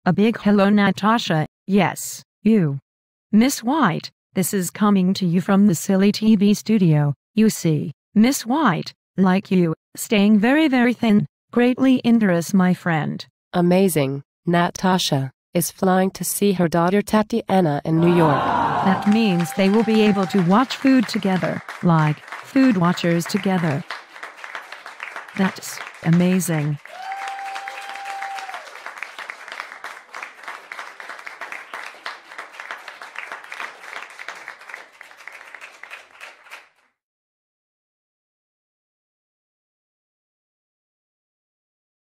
A big hello, Natasha. Yes, you. Miss White, this is coming to you from the Silly TV studio. You see, Miss White, like you, staying very very thin, greatly interests my friend. Amazing. Natasha is flying to see her daughter Tatiana in New York. That means they will be able to watch food together, like food watchers together. That's amazing.